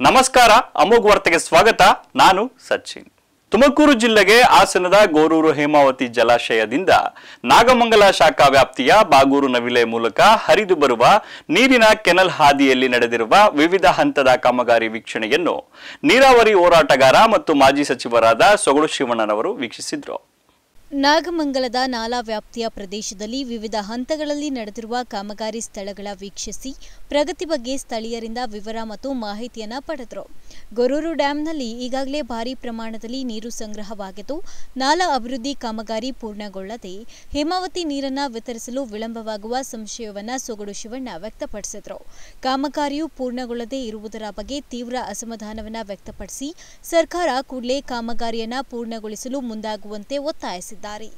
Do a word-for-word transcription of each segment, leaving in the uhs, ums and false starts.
ನಮಸ್ಕಾರ ಅಮೋಘ ವಾರ್ತೆಗೆ ಸ್ವಾಗತ. ನಾನು ಸಚಿನ್. ತುಮಕೂರು ಜಿಲ್ಲೆಗೆ ಹಾಸನದ ಗೋರೂರು ಹೇಮಾವತಿ ಜಲಾಶಯದಿಂದ ನಾಗಮಂಗಲ ಶಾಖಾ ವ್ಯಾಪ್ತಿಯ ಬಾಗೂರು ನವಿಲೆ ಮೂಲಕ ಹರಿದು ಬರುವ ನೀರಿನ ಕೆನಲ್ ಹಾದಿಯಲ್ಲಿ ನಡೆದಿರುವ ವಿವಿಧ ಹಂತದ ಕಾಮಗಾರಿ ವೀಕ್ಷಣೆಯನ್ನು ನೀರಾವರಿ ಹೋರಾಟಗಾರ ಮತ್ತು ಮಾಜಿ ಸಚಿವರಾದ ಸೊಗಡು ಶಿವಣ್ಣನವರು ವೀಕ್ಷಿಸಿದರು. ನಾಗಮಂಗಲದ ನಾಲಾ ವ್ಯಾಪ್ತಿಯ ಪ್ರದೇಶದಲ್ಲಿ ವಿವಿಧ ಹಂತಗಳಲ್ಲಿ ನಡೆದಿರುವ ಕಾಮಗಾರಿ ಸ್ಥಳಗಳ ವೀಕ್ಷಿಸಿ ಪ್ರಗತಿ ಬಗ್ಗೆ ಸ್ಥಳೀಯರಿಂದ ವಿವರ ಮತ್ತು ಮಾಹಿತಿಯನ್ನು ಪಡೆದರು. ಗೊರೂರು ಡ್ಯಾಂನಲ್ಲಿ ಈಗಾಗಲೇ ಭಾರೀ ಪ್ರಮಾಣದಲ್ಲಿ ನೀರು ಸಂಗ್ರಹವಾಗಿದ್ದು, ನಾಲಾ ಅಭಿವೃದ್ಧಿ ಕಾಮಗಾರಿ ಪೂರ್ಣಗೊಳ್ಳದೆ ಹೇಮಾವತಿ ನೀರನ್ನು ವಿತರಿಸಲು ವಿಳಂಬವಾಗುವ ಸಂಶಯವನ್ನು ಸೊಗಡು ಶಿವಣ್ಣ ವ್ಯಕ್ತಪಡಿಸಿದರು. ಕಾಮಗಾರಿಯು ಪೂರ್ಣಗೊಳ್ಳದೇ ಇರುವುದರ ಬಗ್ಗೆ ತೀವ್ರ ಅಸಮಾಧಾನವನ್ನು ವ್ಯಕ್ತಪಡಿಸಿ ಸರ್ಕಾರ ಕೂಡಲೇ ಕಾಮಗಾರಿಯನ್ನು ಪೂರ್ಣಗೊಳಿಸಲು ಮುಂದಾಗುವಂತೆ ಒತ್ತಾಯಿಸಿದರು.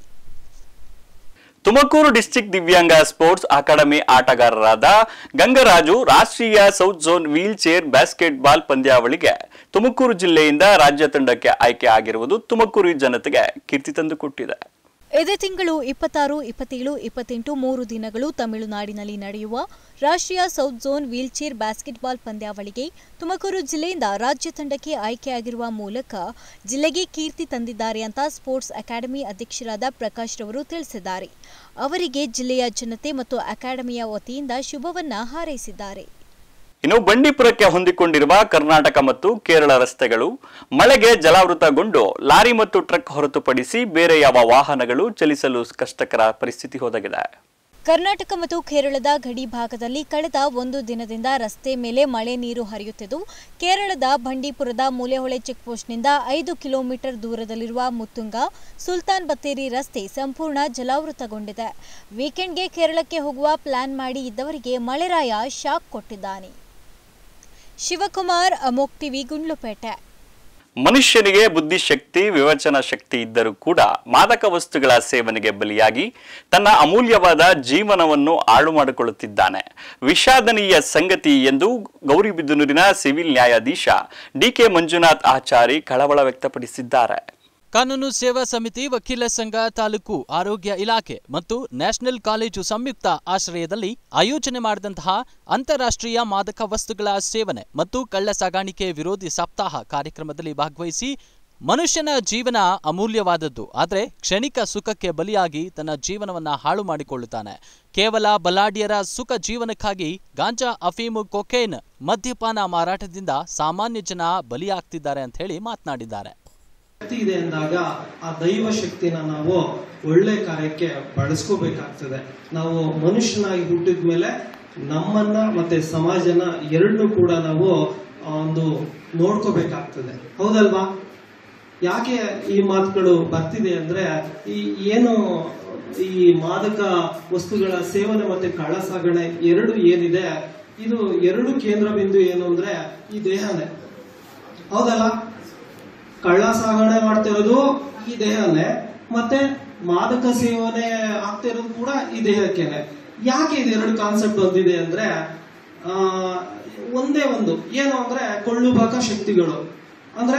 ತುಮಕೂರು ಡಿಸ್ಟ್ರಿಕ್ಟ್ ದಿವ್ಯಾಂಗ ಸ್ಪೋರ್ಟ್ಸ್ ಅಕಾಡೆಮಿ ಆಟಗಾರರಾದ ಗಂಗರಾಜು ರಾಷ್ಟ್ರೀಯ south zone wheelchair basketball ಪಂದ್ಯಾವಳಿಗೆ ತುಮಕೂರು ಜಿಲ್ಲೆಯಿಂದ ರಾಜ್ಯ ತಂಡಕ್ಕೆ ಆಯ್ಕೆ ಆಗಿರುವುದು ತುಮಕೂರು ಜನತೆಗೆ ಕೀರ್ತಿ ತಂದುಕೊಟ್ಟಿದೆ. ಇದೇ ತಿಂಗಳು ಇಪ್ಪತ್ತಾರು, ಇಪ್ಪತ್ತೇಳು, ಇಪ್ಪತ್ತೆಂಟು ಮೂರು ದಿನಗಳು ತಮಿಳುನಾಡಿನಲ್ಲಿ ನಡೆಯುವ ರಾಷ್ಟ್ರೀಯ ಸೌತ್ ಝೋನ್ ವೀಲ್ಚೇರ್ ಬ್ಯಾಸ್ಕೆಟ್ಬಾಲ್ ಪಂದ್ಯಾವಳಿಗೆ ತುಮಕೂರು ಜಿಲ್ಲೆಯಿಂದ ರಾಜ್ಯ ತಂಡಕ್ಕೆ ಆಯ್ಕೆಯಾಗಿರುವ ಮೂಲಕ ಜಿಲ್ಲೆಗೆ ಕೀರ್ತಿ ತಂದಿದ್ದಾರೆ ಅಂತ ಸ್ಪೋರ್ಟ್ಸ್ ಅಕಾಡೆಮಿ ಅಧ್ಯಕ್ಷರಾದ ಪ್ರಕಾಶ್ ರವರು ತಿಳಿಸಿದ್ದಾರೆ. ಅವರಿಗೆ ಜಿಲ್ಲೆಯ ಜನತೆ ಮತ್ತು ಅಕಾಡೆಮಿಯ ವತಿಯಿಂದ ಶುಭವನ್ನ ಹಾರೈಸಿದ್ದಾರೆ. ಇನ್ನು ಬಂಡೀಪುರಕ್ಕೆ ಹೊಂದಿಕೊಂಡಿರುವ ಕರ್ನಾಟಕ ಮತ್ತು ಕೇರಳ ರಸ್ತೆಗಳು ಮಳೆಗೆ ಜಲಾವೃತಗೊಂಡು ಲಾರಿ ಮತ್ತು ಟ್ರಕ್ ಹೊರತುಪಡಿಸಿ ಬೇರೆ ಯಾವ ವಾಹನಗಳು ಚಲಿಸಲು ಕಷ್ಟಕರ ಪರಿಸ್ಥಿತಿ ಒದಗಿದೆ. ಕರ್ನಾಟಕ ಮತ್ತು ಕೇರಳದ ಗಡಿ ಭಾಗದಲ್ಲಿ ಕಳೆದ ಒಂದು ದಿನದಿಂದ ರಸ್ತೆ ಮೇಲೆ ಮಳೆ ನೀರು ಹರಿಯುತ್ತಿದ್ದು, ಕೇರಳದ ಬಂಡೀಪುರದ ಮೂಲೆಹೊಳೆ ಚೆಕ್ಪೋಸ್ಟ್ನಿಂದ ಐದು ಕಿಲೋಮೀಟರ್ ದೂರದಲ್ಲಿರುವ ಮುತ್ತುಂಗ ಸುಲ್ತಾನ್ ಬತ್ತೇರಿ ರಸ್ತೆ ಸಂಪೂರ್ಣ ಜಲಾವೃತಗೊಂಡಿದೆ. ವೀಕೆಂಡ್ಗೆ ಕೇರಳಕ್ಕೆ ಹೋಗುವ ಪ್ಲಾನ್ ಮಾಡಿ ಇದ್ದವರಿಗೆ ಮಳೆರಾಯ ಶಾಕ್ ಕೊಟ್ಟಿದ್ದಾನೆ. ಶಿವಕುಮಾರ್, ಅಮೋಕ್ ಟಿವಿ, ಗುಂಡ್ಲುಪೇಟೆ. ಮನುಷ್ಯನಿಗೆ ಬುದ್ಧಿಶಕ್ತಿ, ವಿವೇಚನಾ ಶಕ್ತಿ ಇದ್ದರೂ ಕೂಡ ಮಾದಕ ವಸ್ತುಗಳ ಸೇವನೆಗೆ ಬಲಿಯಾಗಿ ತನ್ನ ಅಮೂಲ್ಯವಾದ ಜೀವನವನ್ನು ಹಾಳು ಮಾಡಿಕೊಳ್ಳುತ್ತಿದ್ದಾನೆ. ವಿಷಾದನೀಯ ಸಂಗತಿ ಎಂದು ಗೌರಿಬಿದನೂರಿನ ಸಿವಿಲ್ ನ್ಯಾಯಾಧೀಶ ಡಿಕೆ ಮಂಜುನಾಥ್ ಆಚಾರಿ ಕಳವಳ ವ್ಯಕ್ತಪಡಿಸಿದ್ದಾರೆ. ಕಾನೂನು ಸೇವಾ ಸಮಿತಿ, ವಕೀಲ ಸಂಘ, ತಾಲೂಕು ಆರೋಗ್ಯ ಇಲಾಖೆ ಮತ್ತು ನ್ಯಾಷನಲ್ ಕಾಲೇಜು ಸಂಯುಕ್ತ ಆಶ್ರಯದಲ್ಲಿ ಆಯೋಜನೆ ಮಾಡಿದಂತಹ ಅಂತಾರಾಷ್ಟ್ರೀಯ ಮಾದಕ ವಸ್ತುಗಳ ಸೇವನೆ ಮತ್ತು ಕಳ್ಳ ಸಾಗಾಣಿಕೆ ವಿರೋಧಿ ಸಪ್ತಾಹ ಕಾರ್ಯಕ್ರಮದಲ್ಲಿ ಭಾಗವಹಿಸಿ ಮನುಷ್ಯನ ಜೀವನ ಅಮೂಲ್ಯವಾದದ್ದು, ಆದರೆ ಕ್ಷಣಿಕ ಸುಖಕ್ಕೆ ಬಲಿಯಾಗಿ ತನ್ನ ಜೀವನವನ್ನ ಹಾಳು ಮಾಡಿಕೊಳ್ಳುತ್ತಾನೆ. ಕೇವಲ ಬಲಾಢ್ಯರ ಸುಖ ಜೀವನಕ್ಕಾಗಿ ಗಾಂಜಾ, ಅಫೀಮು, ಕೊಕೇನ್, ಮದ್ಯಪಾನ ಮಾರಾಟದಿಂದ ಸಾಮಾನ್ಯ ಜನ ಬಲಿಯಾಗ್ತಿದ್ದಾರೆ ಅಂತ ಹೇಳಿ ಮಾತನಾಡಿದ್ದಾರೆ. ಶಕ್ತಿ ಇದೆ ಅಂದಾಗ ಆ ದೈವ ಶಕ್ತಿನ ನಾವು ಒಳ್ಳೆ ಕಾರ್ಯಕ್ಕೆ ಬಳಸ್ಕೋಬೇಕಾಗ್ತದೆ. ನಾವು ಮನುಷ್ಯನಾಗಿ ಹುಟ್ಟಿದ ಮೇಲೆ ನಮ್ಮನ್ನ ಮತ್ತೆ ಸಮಾಜನ ಎರಡನ್ನೂ ಕೂಡ ನಾವು ಒಂದು ನೋಡ್ಕೋಬೇಕಾಗ್ತದೆ, ಹೌದಲ್ವಾ? ಯಾಕೆ ಈ ಮಾತುಗಳು ಬರ್ತಿದೆ ಅಂದ್ರೆ, ಈ ಏನು ಈ ಮಾದಕ ವಸ್ತುಗಳ ಸೇವನೆ ಮತ್ತೆ ಕಳ್ಳ ಸಾಗಣೆ ಎರಡು ಏನಿದೆ, ಇದು ಎರಡು ಕೇಂದ್ರ ಬಿಂದು ಏನು ಅಂದ್ರೆ ಈ ದೇಹನೇ, ಹೌದಲ್ಲ? ಕಳ್ಳ ಸಾಗಣೆ ಮಾಡ್ತಿರೋದು ಈ ದೇಹನೇ, ಮತ್ತೆ ಮಾದಕ ಸೇವನೆ ಆಗ್ತಿರೋದು ಕೂಡ ಈ ದೇಹಕ್ಕೇನೆ. ಯಾಕೆ ಇದೆರಡು ಕಾನ್ಸೆಪ್ಟ್ ಬಂದಿದೆ ಅಂದ್ರೆ, ಆ ಒಂದೇ ಒಂದು ಏನು ಅಂದ್ರೆ ಕೊಳ್ಳುಬಾಕ ಶಕ್ತಿಗಳು, ಅಂದ್ರೆ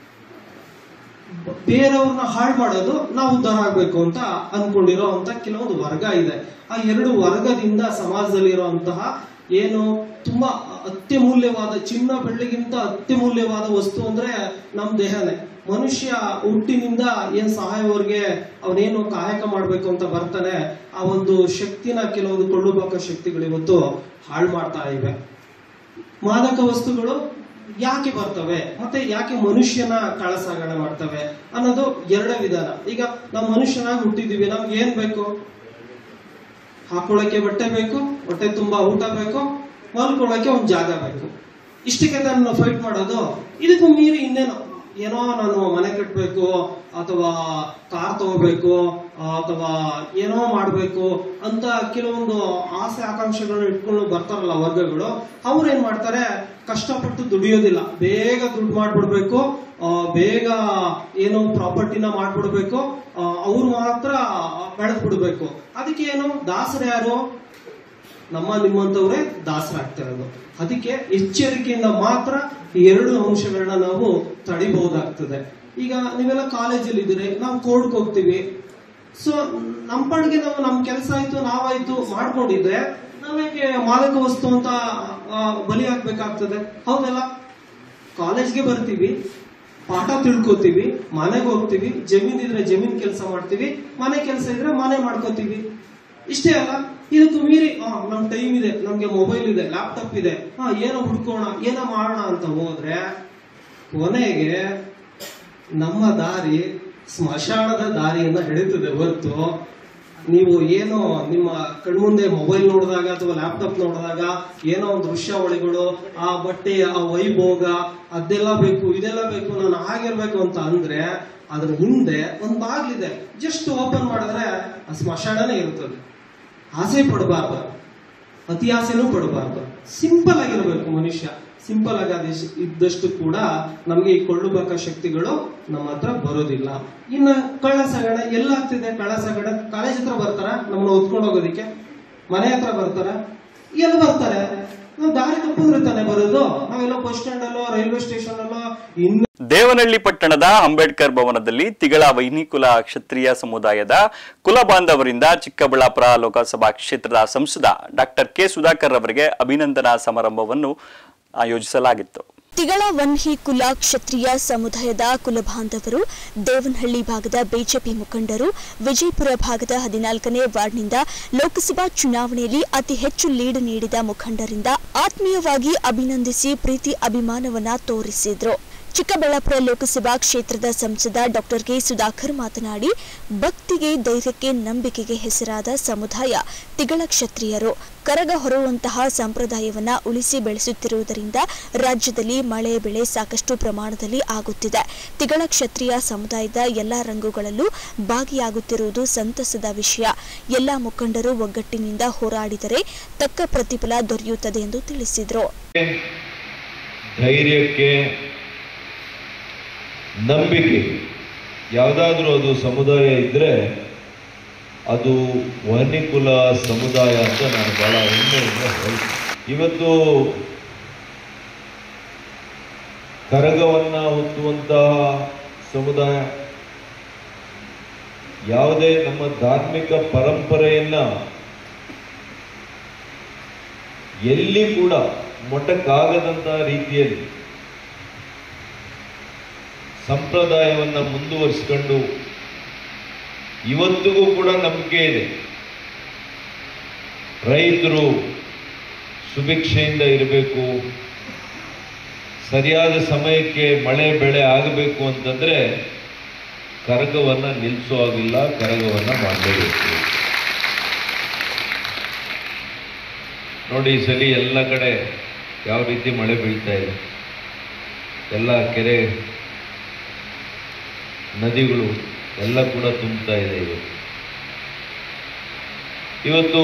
ಬೇರೆಯವ್ರನ್ನ ಹಾಳು ಮಾಡೋದು, ನಾವು ಉದ್ಧಾರ ಆಗ್ಬೇಕು ಅಂತ ಅನ್ಕೊಂಡಿರೋ ಅಂತ ಕೆಲವೊಂದು ವರ್ಗ ಇದೆ. ಆ ಎರಡು ವರ್ಗದಿಂದ ಸಮಾಜದಲ್ಲಿ ಇರುವಂತಹ ಏನು ತುಂಬಾ ಅತ್ಯಮೂಲ್ಯವಾದ, ಚಿನ್ನ ಬೆಳ್ಳಿಗಿಂತ ಅತ್ಯಮೂಲ್ಯವಾದ ವಸ್ತು ಅಂದ್ರೆ ನಮ್ ದೇಹನೇ. ಮನುಷ್ಯ ಹುಟ್ಟಿನಿಂದ ಏನ್ ಸಹಾಯವರ್ಗೆ ಅವನೇನು ಕಾಯಕ ಮಾಡ್ಬೇಕು ಅಂತ ಬರ್ತಾನೆ, ಆ ಒಂದು ಶಕ್ತಿನ ಕೆಲವೊಂದು ಕೊಳ್ಳುಬಾಕ ಶಕ್ತಿಗಳು ಇವತ್ತು ಹಾಳು ಮಾಡ್ತಾ ಇವೆ. ಮಾದಕ ವಸ್ತುಗಳು ಯಾಕೆ ಬರ್ತವೆ ಮತ್ತೆ ಯಾಕೆ ಮನುಷ್ಯನ ಕಳ್ಳಸಾಗಣೆ ಮಾಡ್ತವೆ ಅನ್ನೋದು ಎರಡೇ ವಿಧಾನ. ಈಗ ನಾವು ಮನುಷ್ಯನಾಗಿ ಹುಟ್ಟಿದೀವಿ, ನಮ್ಗೆ ಏನ್ ಬೇಕು? ಹಾಕೊಳ್ಳಕ್ಕೆ ಬಟ್ಟೆ ಬೇಕು, ಹೊಟ್ಟೆ ತುಂಬಾ ಊಟ ಬೇಕು, ಮಲ್ಕೊಳ್ಳಕ್ಕೆ ಒಂದ್ ಜಾಗ ಬೇಕು. ಇಷ್ಟಕ್ಕೆ ನಾನು ಫೈಟ್ ಮಾಡೋದು. ಇದಕ್ಕೂ ಮೀರಿ ಇನ್ನೇನೋ ಏನೋ ನಾನು ಮನೆ ಕಟ್ಟಬೇಕು ಅಥವಾ ಕಾರ್ ತಗೋಬೇಕು ಅಥವಾ ಏನೋ ಮಾಡ್ಬೇಕು ಅಂತ ಕೆಲವೊಂದು ಆಸೆ ಆಕಾಂಕ್ಷೆಗಳನ್ನ ಇಟ್ಕೊಂಡು ಬರ್ತಾರಲ್ಲ ವರ್ಗಗಳು, ಅವ್ರು ಏನ್ ಮಾಡ್ತಾರೆ, ಕಷ್ಟಪಟ್ಟು ದುಡಿಯೋದಿಲ್ಲ, ಬೇಗ ದುಡ್ಡು ಮಾಡ್ಬಿಡ್ಬೇಕು, ಬೇಗ ಏನೋ ಪ್ರಾಪರ್ಟಿನ ಮಾಡ್ಬಿಡ್ಬೇಕು, ಅವ್ರು ಮಾತ್ರ ಬೆಳೆದ್ ಬಿಡ್ಬೇಕು. ಅದಕ್ಕೆ ಏನು ದಾಸರು ಯಾರು? ನಮ್ಮ ನಿಮ್ಮಂತವ್ರೆ ದಾಸರಾಗ್ತಿರೋದು. ಅದಕ್ಕೆ ಎಚ್ಚರಿಕೆಯಿಂದ ಮಾತ್ರ ಈ ಎರಡು ಅಂಶಗಳನ್ನ ನಾವು ತಡಿಬಹುದಾಗ್ತದೆ. ಈಗ ನೀವೆಲ್ಲ ಕಾಲೇಜಲ್ಲಿ ಇದ್ದೀರಿ, ನಾವು ಕೋರ್ಟ್ಗೆ ಹೋಗ್ತೀವಿ. ಸೊ ನಮ್ಮ ಪಾಡಿಗೆ ನಾವು ನಮ್ ಕೆಲಸ ಆಯ್ತು, ನಾವಾಯ್ತು ಮಾಡ್ಕೊಂಡಿದ್ರೆ ನಾವೇಕೆ ಮಾದಕ ವಸ್ತು ಅಂತ ಬಲಿ ಆಗ್ಬೇಕಾಗ್ತದೆ, ಹೌದಲ್ಲ? ಕಾಲೇಜ್ಗೆ ಬರ್ತೀವಿ, ಪಾಠ ತಿಳ್ಕೊತೀವಿ, ಮನೆಗೆ ಹೋಗ್ತೀವಿ, ಜಮೀನ್ ಇದ್ರೆ ಜಮೀನ್ ಕೆಲಸ ಮಾಡ್ತೀವಿ, ಮನೆ ಕೆಲಸ ಇದ್ರೆ ಮನೆ ಮಾಡ್ಕೋತೀವಿ. ಇಷ್ಟೇ ಅಲ್ಲ, ಇದಕ್ಕೂ ಮೀರಿ ನಮ್ ಟೈಮ್ ಇದೆ, ನಮ್ಗೆ ಮೊಬೈಲ್ ಇದೆ, ಲ್ಯಾಪ್ಟಾಪ್ ಇದೆ, ಹಾ ಏನೋ ಹುಡ್ಕೋಣ, ಏನೋ ಮಾಡೋಣ ಅಂತ ಹೋದ್ರೆ ಕೊನೆಗೆ ನಮ್ಮ ದಾರಿ ಸ್ಮಶಾನದ ದಾರಿಯನ್ನ ಹಿಡಿತದೆ ಹೊರತು ನೀವು ಏನೋ ನಿಮ್ಮ ಕಣ್ಮುಂದೆ ಮೊಬೈಲ್ ನೋಡಿದಾಗ ಅಥವಾ ಲ್ಯಾಪ್ಟಾಪ್ ನೋಡಿದಾಗ ಏನೋ ಒಂದು ದೃಶ್ಯಾವಳಿಗಳು, ಆ ಬಟ್ಟೆ, ಆ ವೈಭೋಗ, ಅದೆಲ್ಲ ಬೇಕು, ಇದೆಲ್ಲ ಬೇಕು, ನಾನು ಆಗಿರ್ಬೇಕು ಅಂತ ಅಂದ್ರೆ ಅದ್ರ ಹಿಂದೆ ಒಂದು ಬಾಗ್ಲಿದೆ, ಜಸ್ಟ್ ಓಪನ್ ಮಾಡಿದ್ರೆ ಆ ಸ್ಮಶಾನನೇ ಇರ್ತದೆ. ಆಸೆ ಪಡಬಾರ್ದು, ಅತಿ ಆಸೆನೂ ಪಡಬಾರ್ದು, ಸಿಂಪಲ್ ಆಗಿರ್ಬೇಕು ಮನುಷ್ಯ. ಸಿಂಪಲ್ ಆಗಿ ಇದ್ದಷ್ಟು ಕೂಡ ನಮ್ಗೆ ಈ ಕೊಳ್ಳುಬಾಕ ಶಕ್ತಿಗಳು ನಮ್ಮ ಹತ್ರ ಬರೋದಿಲ್ಲ. ಇನ್ನ ಕಳ್ಳ ಸಾಗಣೆ ಎಲ್ಲ ಆಗ್ತಿದೆ. ಕಳ್ಳ ಸಾಗಣೆ ಕಾಲೇಜ್ ಹತ್ರ ಬರ್ತಾರ, ನಮ್ಮನ್ನ ಹೊತ್ಕೊಂಡು ಹೋಗೋದಿಕ್ಕೆ, ಮನೆ ಹತ್ರ ಬರ್ತಾರ, ಎಲ್ಲಿ ಬರ್ತಾರೆ? ನಾವು ದಾರಿ ತಪ್ಪಿದ್ರೆ ತಾನೆ ಬರೋದು. ನಾವೆಲ್ಲ ಬಸ್ ಸ್ಟ್ಯಾಂಡ್ ಅಲ್ಲೋ ರೈಲ್ವೆ ಸ್ಟೇಷನ್ ಅಲ್ಲೋ ಇನ್ನು ದೇವನಹಳ್ಳಿ ಪಟ್ಟಣದ ಅಂಬೇಡ್ಕರ್ ಭವನದಲ್ಲಿ ತಿಗಳ ವೈನಿಕುಲ ಕ್ಷತ್ರಿಯ ಸಮುದಾಯದ ಕುಲ ಬಾಂಧವರಿಂದ ಚಿಕ್ಕಬಳ್ಳಾಪುರ ಲೋಕಸಭಾ ಕ್ಷೇತ್ರದ ಸಂಸದ ಡಾಕ್ಟರ್ ಕೆ ಸುಧಾಕರ್ ಅವರಿಗೆ ಅಭಿನಂದನಾ ಸಮಾರಂಭವನ್ನು ಆಯೋಜಿಸಲಾಗಿತ್ತು. ತಿಗಳ ವನ್ಹಿ ಕುಲ ಕ್ಷತ್ರಿಯ ಸಮುದಾಯದ ಕುಲಬಾಂಧವರು ದೇವನಹಳ್ಳಿ ಭಾಗದ ಬಿಜೆಪಿ ಮುಖಂಡರು ವಿಜಯಪುರ ಭಾಗದ ಹದಿನಾಲ್ಕನೇ ವಾರ್ಡ್ನಿಂದ ಲೋಕಸಭಾ ಚುನಾವಣೆಯಲ್ಲಿ ಅತಿ ಹೆಚ್ಚು ಲೀಡ್ ನೀಡಿದ ಮುಖಂಡರಿಂದ ಆತ್ಮೀಯವಾಗಿ ಅಭಿನಂದಿಸಿ ಪ್ರೀತಿ ಅಭಿಮಾನವನ್ನ ತೋರಿಸಿದ್ರು. ಚಿಕ್ಕಬಳ್ಳಾಪುರ ಲೋಕಸಭಾ ಕ್ಷೇತ್ರದ ಸಂಸದ ಡಾಕ್ಟರ್ ಕೆ ಸುಧಾಕರ್ ಮಾತನಾಡಿ, ಭಕ್ತಿಗೆ, ಧೈರ್ಯಕ್ಕೆ, ನಂಬಿಕೆಗೆ ಹೆಸರಾದ ಸಮುದಾಯ ತಿಗಳ ಕ್ಷತ್ರಿಯರು. ಕರಗ ಹೊರುವಂತಹ ಸಂಪ್ರದಾಯವನ್ನ ಉಳಿಸಿ ಬೆಳೆಸುತ್ತಿರುವುದರಿಂದ ರಾಜ್ಯದಲ್ಲಿ ಮಳೆ ಬೆಳೆ ಸಾಕಷ್ಟು ಪ್ರಮಾಣದಲ್ಲಿ ಆಗುತ್ತಿದೆ. ತಿಗಳ ಕ್ಷತ್ರಿಯ ಸಮುದಾಯದ ಎಲ್ಲಾ ರಂಗುಗಳಲ್ಲೂ ಭಾಗಿಯಾಗುತ್ತಿರುವುದು ಸಂತಸದ ವಿಷಯ. ಎಲ್ಲಾ ಮುಖಂಡರು ಒಗ್ಗಟ್ಟಿನಿಂದ ಹೋರಾಡಿದರೆ ತಕ್ಕ ಪ್ರತಿಫಲ ದೊರೆಯುತ್ತದೆ ಎಂದು ತಿಳಿಸಿದರು. ಧೈರ್ಯಕ್ಕೆ, ನಂಬಿಕೆ, ಯಾವುದಾದ್ರೂ ಅದು ಸಮುದಾಯ ಇದ್ದರೆ ಅದು ವನ್ನಿಕುಲ ಸಮುದಾಯ ಅಂತ ನಾನು ಬಹಳ ಹೆಮ್ಮೆಯಿಂದ ಹೇಳ್ತೀನಿ. ಇವತ್ತು ಕರಗವನ್ನು ಹೊತ್ತುವಂತಹ ಸಮುದಾಯ, ಯಾವುದೇ ನಮ್ಮ ಧಾರ್ಮಿಕ ಪರಂಪರೆಯನ್ನ ಎಲ್ಲಿ ಕೂಡ ಮೊಟಕಾಗದಂತಹ ರೀತಿಯಲ್ಲಿ ಸಂಪ್ರದಾಯವನ್ನು ಮುಂದುವರಿಸಿಕೊಂಡು ಇವತ್ತಿಗೂ ಕೂಡ ನಂಬಿಕೆ ಇದೆ. ರೈತರು ಸುಭಿಕ್ಷೆಯಿಂದ ಇರಬೇಕು, ಸರಿಯಾದ ಸಮಯಕ್ಕೆ ಮಳೆ ಬೆಳೆ ಆಗಬೇಕು ಅಂತಂದರೆ ಕರಗವನ್ನು ನಿಲ್ಲಿಸೋ ಆಗಿಲ್ಲ, ಕರಗವನ್ನು ಮಾಡಲೇಬೇಕು. ನೋಡಿ, ಈ ಸಲ ಎಲ್ಲ ಕಡೆ ಯಾವ ರೀತಿ ಮಳೆ ಬೀಳ್ತಾ ಇದೆ, ಎಲ್ಲ ಕೆರೆ ನದಿಗಳು ಎಲ್ಲ ಕೂಡ ತುಂಬುತ್ತಾ ಇದೆ. ಇವತ್ತು ಇವತ್ತು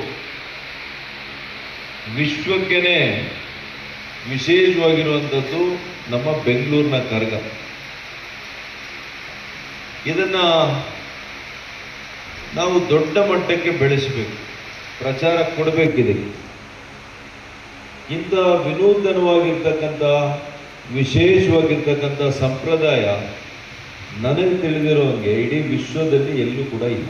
ವಿಶ್ವಕ್ಕೇನೆ ವಿಶೇಷವಾಗಿರುವಂಥದ್ದು ನಮ್ಮ ಬೆಂಗಳೂರಿನ ಕರಗ. ಇದನ್ನ ನಾವು ದೊಡ್ಡ ಮಟ್ಟಕ್ಕೆ ಬೆಳೆಸಬೇಕು, ಪ್ರಚಾರ ಕೊಡಬೇಕಿದೆ. ಇಂಥ ವಿನೂತನವಾಗಿರ್ತಕ್ಕಂಥ ವಿಶೇಷವಾಗಿರ್ತಕ್ಕಂಥ ಸಂಪ್ರದಾಯ ನನಗೆ ತಿಳಿದಿರೋ ಹಾಗೆ ಇಡೀ ವಿಶ್ವದಲ್ಲಿ ಎಲ್ಲೂ ಕೂಡ ಇಲ್ಲ.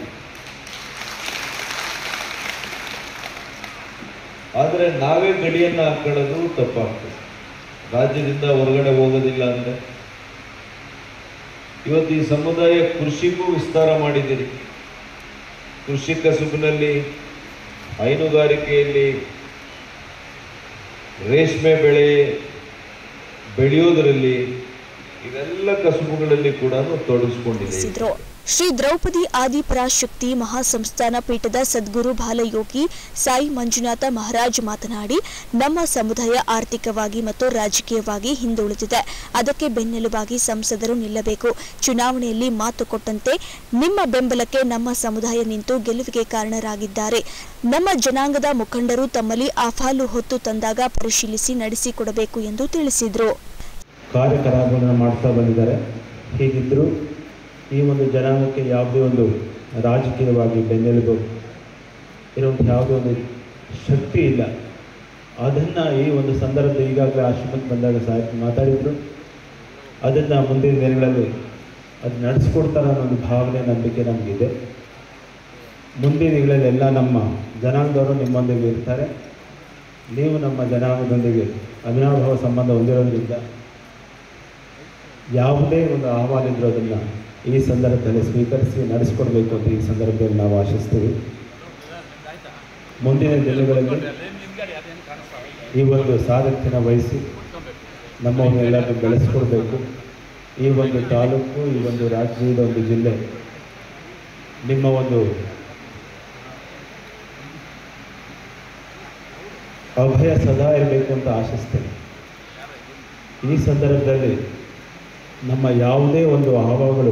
ಆದರೆ ನಾವೇ ಗಡಿಯನ್ನು ಹಾಕೊಳ್ಳೋದು ತಪ್ಪಾಗ್ತದೆ. ರಾಜ್ಯದಿಂದ ಹೊರಗಡೆ ಹೋಗೋದಿಲ್ಲ ಅಂದರೆ ಇವತ್ತು ಈ ಸಮುದಾಯ ಕೃಷಿಗೂ ವಿಸ್ತಾರ ಮಾಡಿದ್ದೀರಿ. ಕೃಷಿ ಕಸುಬಿನಲ್ಲಿ, ಹೈನುಗಾರಿಕೆಯಲ್ಲಿ, ರೇಷ್ಮೆ ಬೆಳೆ ಬೆಳೆಯೋದರಲ್ಲಿ, ಇವೆಲ್ಲ ಕಸುಬುಗಳಲ್ಲಿ ಕೂಡ ತೊಡಗಿಸಿಕೊಂಡಿದೆ. ಶ್ರೀ ದ್ರೌಪದಿ ಆದಿಪರಾಶಕ್ತಿ ಮಹಾಸಂಸ್ಥಾನ ಪೀಠದ ಸದ್ಗುರು ಬಾಲಯೋಗಿ ಸಾಯಿ ಮಂಜುನಾಥ ಮಹಾರಾಜ್ ಮಾತನಾಡಿ, ನಮ್ಮ ಸಮುದಾಯ ಆರ್ಥಿಕವಾಗಿ ಮತ್ತು ರಾಜಕೀಯವಾಗಿ ಹಿಂದುಳಿದಿದೆ. ಅದಕ್ಕೆ ಬೆನ್ನೆಲುಬಾಗಿ ಸಂಸದರು ನಿಲ್ಲಬೇಕು. ಚುನಾವಣೆಯಲ್ಲಿ ಮಾತು ಕೊಟ್ಟಂತೆ ನಿಮ್ಮ ಬೆಂಬಲಕ್ಕೆ ನಮ್ಮ ಸಮುದಾಯ ನಿಂತು ಗೆಲುವಿಗೆ ಕಾರಣರಾಗಿದ್ದಾರೆ. ನಮ್ಮ ಜನಾಂಗದ ಮುಖಂಡರು ತಮ್ಮಲ್ಲಿ ಆಫಾಲು ಹೊತ್ತು ತಂದಾಗ ಪರಿಶೀಲಿಸಿ ನಡೆಸಿಕೊಡಬೇಕು ಎಂದು ತಿಳಿಸಿದರು. ಕಾರ್ಯಕ್ರಮಗಳನ್ನು ಮಾಡ್ತಾ ಬಂದಿದ್ದಾರೆ. ಹೀಗಿದ್ದರೂ ಈ ಒಂದು ಜನಾಂಗಕ್ಕೆ ಯಾವುದೇ ಒಂದು ರಾಜಕೀಯವಾಗಿ ಬೆನ್ನೆಲುಬು ಇರುವಂಥ ಯಾವುದೇ ಒಂದು ಶಕ್ತಿ ಇಲ್ಲ. ಅದನ್ನು ಈ ಒಂದು ಸಂದರ್ಭದಲ್ಲಿ ಈಗಾಗಲೇ ಆಶ್ರಮಕ್ಕೆ ಬಂದಾಗ ಸಾಹಿತ್ಯ ಮಾತಾಡಿದರು. ಅದನ್ನು ಮುಂದಿನ ದಿನಗಳಲ್ಲಿ ಅದು ನಡೆಸ್ಕೊಡ್ತಾರೆ ಅನ್ನೋ ಒಂದು ಭಾವನೆ, ನಂಬಿಕೆ ನಮಗಿದೆ. ಮುಂದಿನ ದಿನಗಳಲ್ಲಿ ಎಲ್ಲ ನಮ್ಮ ಜನಾಂಗದವರು ನಿಮ್ಮೊಂದಿಗೆ ಇರ್ತಾರೆ. ನೀವು ನಮ್ಮ ಜನಾಂಗದೊಂದಿಗೆ ಅವಿನಾಭಾವ ಸಂಬಂಧ ಹೊಂದಿರೋದ್ರಿಂದ ಯಾವುದೇ ಒಂದು ಅಹವಾಲು ಇದ್ರೂ ಅದನ್ನು ಈ ಸಂದರ್ಭದಲ್ಲಿ ಸ್ವೀಕರಿಸಿ ನಡೆಸ್ಕೊಡ್ಬೇಕು ಅಂತ ಈ ಸಂದರ್ಭದಲ್ಲಿ ನಾವು ಆಶಿಸ್ತೀವಿ. ಮುಂದಿನ ದಿನಗಳಲ್ಲಿ ಈ ಒಂದು ಸಾಧಕತೆಯನ್ನು ವಹಿಸಿ ನಮ್ಮವನ್ನೆಲ್ಲರೂ ಬೆಳೆಸ್ಕೊಡ್ಬೇಕು. ಈ ಒಂದು ತಾಲೂಕು, ಈ ಒಂದು ರಾಜ್ಯದ ಒಂದು ಜಿಲ್ಲೆ ನಿಮ್ಮ ಒಂದು ಅಭಯ ಸದಾ ಇರಬೇಕು ಅಂತ ಆಶಿಸ್ತೇನೆ. ಈ ಸಂದರ್ಭದಲ್ಲಿ ನಮ್ಮ ಯಾವುದೇ ಒಂದು ಅಹವಾಲುಗಳು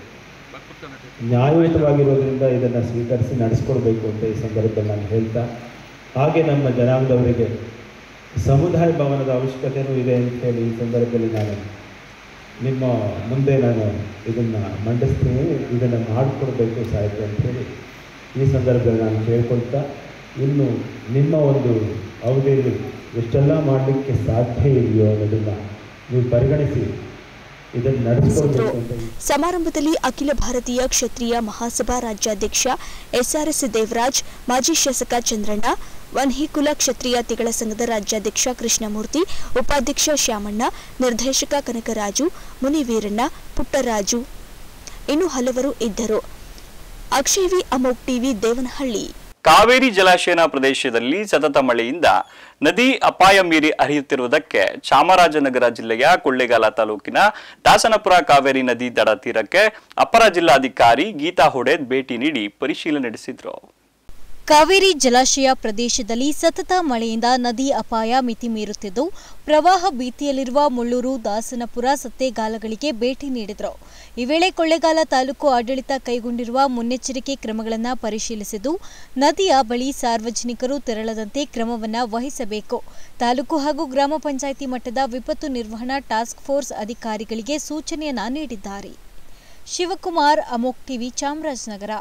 ನ್ಯಾಯಯುತವಾಗಿರೋದ್ರಿಂದ ಇದನ್ನು ಸ್ವೀಕರಿಸಿ ನಡೆಸ್ಕೊಡ್ಬೇಕು ಅಂತ ಈ ಸಂದರ್ಭದಲ್ಲಿ ನಾನು ಹೇಳ್ತಾ, ಹಾಗೆ ನಮ್ಮ ಜನಾಂಗದವರಿಗೆ ಸಮುದಾಯ ಭವನದ ಅವಶ್ಯಕತೆಯೂ ಇದೆ ಅಂತ ಹೇಳಿ ಈ ಸಂದರ್ಭದಲ್ಲಿ ನಾನು ನಿಮ್ಮ ಮುಂದೆ ನಾನು ಇದನ್ನು ಮಂಡಿಸ್ತೀನಿ. ಇದನ್ನು ಮಾಡಿಕೊಡ್ಬೇಕು ಸಾಹಿತ್ಯ ಅಂಥೇಳಿ ಈ ಸಂದರ್ಭದಲ್ಲಿ ನಾನು ಕೇಳ್ಕೊಳ್ತಾ, ಇನ್ನು ನಿಮ್ಮ ಒಂದು ಅವಧಿಯಲ್ಲಿ ಎಷ್ಟೆಲ್ಲ ಮಾಡಲಿಕ್ಕೆ ಸಾಧ್ಯ ಇದೆಯೋ ಅನ್ನೋದನ್ನು ನೀವು ಪರಿಗಣಿಸಿ ಇದನ್ನು ನಡೆಸಿಕೊಡ್ಬೇಕು ಅಂತ. ಸಮಾರಂಭದಲ್ಲಿ ಅಖಿಲ ಭಾರತೀಯ ಕ್ಷತ್ರಿಯ ಮಹಾಸಭಾ ರಾಜ್ಯಾಧ್ಯಕ್ಷ ಎಸ್ಆರ್ಎಸ್ ದೇವರಾಜ್, ಮಾಜಿ ಶಾಸಕ ಚಂದ್ರಣ್ಣ, ವನ್ಹಿಕುಲ ಕ್ಷತ್ರಿಯ ತಿಗಳ ಸಂಘದ ರಾಜ್ಯಾಧ್ಯಕ್ಷ ಕೃಷ್ಣಮೂರ್ತಿ, ಉಪಾಧ್ಯಕ್ಷ ಶ್ಯಾಮಣ್ಣ, ನಿರ್ದೇಶಕ ಕನಕರಾಜು, ಮುನಿವೀರಣ್ಣ, ಪುಟ್ಟರಾಜು ಇನ್ನು ಹಲವರು ಇದ್ದರು. Akshay V, Amok TV, Devanahalli. Kaveri ಜಲಾಶಯನ ಪ್ರದೇಶದಲ್ಲಿ ಸತತ ಮಳೆಯಿಂದ ನದಿ ಅಪಾಯ ಮೀರಿ ಹರಿಯುತ್ತಿರುವುದಕ್ಕೆ ಚಾಮರಾಜನಗರ ಜಿಲ್ಲೆಯ ಕೊಳ್ಳೇಗಾಲ ತಾಲೂಕಿನ ದಾಸನಪುರ ಕಾವೇರಿ ನದಿ ದಡ ತೀರಕ್ಕೆ ಅಪರ ಜಿಲ್ಲಾಧಿಕಾರಿ ಗೀತಾ ಹೊಡೆದ್ ಭೇಟಿ ನೀಡಿ ಪರಿಶೀಲನೆ ನಡೆಸಿದ್ರು. ಕಾವೇರಿ ಜಲಾಶಯ ಪ್ರದೇಶದಲ್ಲಿ ಸತತ ಮಳೆಯಿಂದ ನದಿ ಅಪಾಯ ಮಿತಿ ಮೀರುತ್ತಿದ್ದು, ಪ್ರವಾಹ ಭೀತಿಯಲ್ಲಿರುವ ಮುಳ್ಳೂರು, ದಾಸನಪುರ, ಸತ್ತೇಗಾಲಗಳಿಗೆ ಭೇಟಿ ನೀಡಿದರು. ಈ ವೇಳೆ ಕೊಳ್ಳೇಗಾಲ ತಾಲೂಕು ಆಡಳಿತ ಕೈಗೊಂಡಿರುವ ಮುನ್ನೆಚ್ಚರಿಕೆ ಕ್ರಮಗಳನ್ನು ಪರಿಶೀಲಿಸಿದ್ದು, ನದಿಯ ಬಳಿ ಸಾರ್ವಜನಿಕರು ತೆರಳದಂತೆ ಕ್ರಮವನ್ನು ವಹಿಸಬೇಕು. ತಾಲೂಕು ಹಾಗೂ ಗ್ರಾಮ ಪಂಚಾಯಿತಿ ಮಟ್ಟದ ವಿಪತ್ತು ನಿರ್ವಹಣಾ ಟಾಸ್ಕ್ ಫೋರ್ಸ್ ಅಧಿಕಾರಿಗಳಿಗೆ ಸೂಚನೆಯನ್ನ ನೀಡಿದ್ದಾರೆ. ಶಿವಕುಮಾರ್, ಅಮೋಕ್ ಟಿವಿ, ಚಾಮರಾಜನಗರ.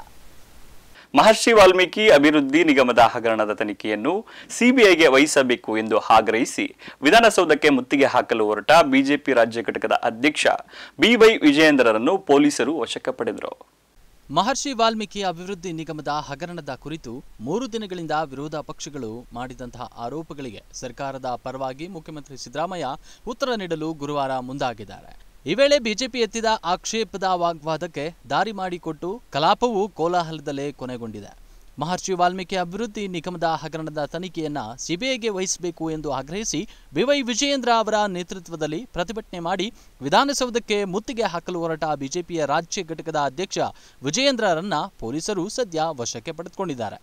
ಮಹರ್ಷಿ ವಾಲ್ಮೀಕಿ ಅಭಿವೃದ್ಧಿ ನಿಗಮದ ಹಗರಣದ ತನಿಖೆಯನ್ನು ಸಿಬಿಐಗೆ ವಹಿಸಬೇಕು ಎಂದು ಆಗ್ರಹಿಸಿ ವಿಧಾನಸೌಧಕ್ಕೆ ಮುತ್ತಿಗೆ ಹಾಕಲು ಹೊರಟ ಬಿಜೆಪಿ ರಾಜ್ಯ ಘಟಕದ ಅಧ್ಯಕ್ಷ ಬಿವೈ ವಿಜಯೇಂದ್ರರನ್ನು ಪೊಲೀಸರು ವಶಕ್ಕೆ ಪಡೆದರು. ಮಹರ್ಷಿ ವಾಲ್ಮೀಕಿ ಅಭಿವೃದ್ಧಿ ನಿಗಮದ ಹಗರಣದ ಕುರಿತು ಮೂರು ದಿನಗಳಿಂದ ವಿರೋಧ ಪಕ್ಷಗಳು ಮಾಡಿದಂತಹ ಆರೋಪಗಳಿಗೆ ಸರ್ಕಾರದ ಪರವಾಗಿ ಮುಖ್ಯಮಂತ್ರಿ ಸಿದ್ದರಾಮಯ್ಯ ಉತ್ತರ ನೀಡಲು ಗುರುವಾರ ಮುಂದಾಗಿದ್ದಾರೆ. ಈ ವೇಳೆ ಬಿಜೆಪಿ ಎತ್ತಿದ ಆಕ್ಷೇಪದ ವಾಗ್ವಾದಕ್ಕೆ ದಾರಿ ಮಾಡಿಕೊಟ್ಟು ಕಲಾಪವು ಕೋಲಾಹಲದಲ್ಲೇ ಕೊನೆಗೊಂಡಿದೆ. ಮಹರ್ಷಿ ವಾಲ್ಮೀಕಿ ಅಭಿವೃದ್ಧಿ ನಿಗಮದ ಹಗರಣದ ತನಿಖೆಯನ್ನ ಸಿಬಿಐಗೆ ವಹಿಸಬೇಕು ಎಂದು ಆಗ್ರಹಿಸಿ ಬಿವೈ ವಿಜಯೇಂದ್ರ ಅವರ ನೇತೃತ್ವದಲ್ಲಿ ಪ್ರತಿಭಟನೆ ಮಾಡಿ ವಿಧಾನಸೌಧಕ್ಕೆ ಮುತ್ತಿಗೆ ಹಾಕಲು ಹೊರಟ ಬಿಜೆಪಿಯ ರಾಜ್ಯ ಘಟಕದ ಅಧ್ಯಕ್ಷ ವಿಜಯೇಂದ್ರರನ್ನ ಪೊಲೀಸರು ಸದ್ಯ ವಶಕ್ಕೆ ಪಡೆದುಕೊಂಡಿದ್ದಾರೆ.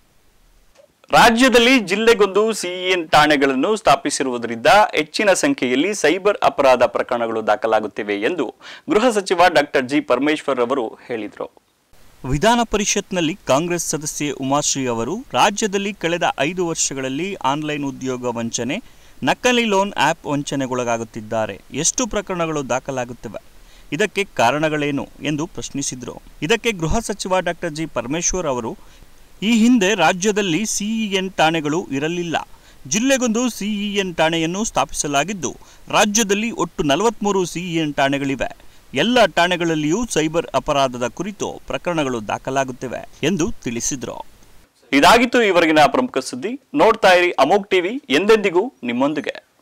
ರಾಜ್ಯದಲ್ಲಿ ಜಿಲ್ಲೆಗೊಂದು ಸಿಇಎನ್ ಠಾಣೆಗಳನ್ನು ಸ್ಥಾಪಿಸಿರುವುದರಿಂದ ಹೆಚ್ಚಿನ ಸಂಖ್ಯೆಯಲ್ಲಿ ಸೈಬರ್ ಅಪರಾಧ ಪ್ರಕರಣಗಳು ದಾಖಲಾಗುತ್ತಿವೆ ಎಂದು ಗೃಹ ಸಚಿವ ಡಾಕ್ಟರ್ ಜಿ ಪರಮೇಶ್ವರ್ ಅವರು ಹೇಳಿದರು. ವಿಧಾನ ಪರಿಷತ್ನಲ್ಲಿ ಕಾಂಗ್ರೆಸ್ ಸದಸ್ಯೆ ಉಮಾಶ್ರೀ ಅವರು ರಾಜ್ಯದಲ್ಲಿ ಕಳೆದ ಐದು ವರ್ಷಗಳಲ್ಲಿ ಆನ್ಲೈನ್ ಉದ್ಯೋಗ ವಂಚನೆ, ನಕಲಿ ಲೋನ್ ಆ್ಯಪ್ ವಂಚನೆಗೊಳಗಾಗುತ್ತಿದ್ದಾರೆ, ಎಷ್ಟು ಪ್ರಕರಣಗಳು ದಾಖಲಾಗುತ್ತಿವೆ, ಇದಕ್ಕೆ ಕಾರಣಗಳೇನು ಎಂದು ಪ್ರಶ್ನಿಸಿದರು. ಇದಕ್ಕೆ ಗೃಹ ಸಚಿವ ಡಾಕ್ಟರ್ ಜಿ ಪರಮೇಶ್ವರ್ ಅವರು, ಈ ಹಿಂದೆ ರಾಜ್ಯದಲ್ಲಿ ಸಿಇಎನ್ ಠಾಣೆಗಳು ಇರಲಿಲ್ಲ. ಜಿಲ್ಲೆಗೊಂದು ಸಿಇಎನ್ ಠಾಣೆಯನ್ನು ಸ್ಥಾಪಿಸಲಾಗಿದ್ದು ರಾಜ್ಯದಲ್ಲಿ ಒಟ್ಟು ನಲವತ್ಮೂರು ಸಿಇಎನ್ ಠಾಣೆಗಳಿವೆ. ಎಲ್ಲ ಠಾಣೆಗಳಲ್ಲಿಯೂ ಸೈಬರ್ ಅಪರಾಧದ ಕುರಿತು ಪ್ರಕರಣಗಳು ದಾಖಲಾಗುತ್ತಿವೆ ಎಂದು ತಿಳಿಸಿದರು. ಇದಾಗಿತ್ತು ಈವರೆಗಿನ ಪ್ರಮುಖ ಸುದ್ದಿ. ನೋಡ್ತಾ ಇರಿ ಅಮೋಕ್ ಟಿವಿ, ಎಂದೆಂದಿಗೂ ನಿಮ್ಮೊಂದಿಗೆ.